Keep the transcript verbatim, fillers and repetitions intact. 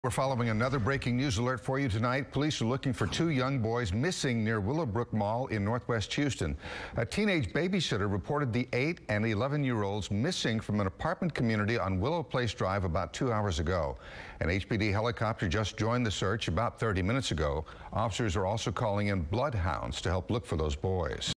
We're following another breaking news alert for you tonight. Police are looking for two young boys missing near Willowbrook Mall in Northwest Houston. A teenage babysitter reported the eight and eleven-year-olds missing from an apartment community on Willow Place Drive about two hours ago. An H P D helicopter just joined the search about thirty minutes ago. Officers are also calling in bloodhounds to help look for those boys.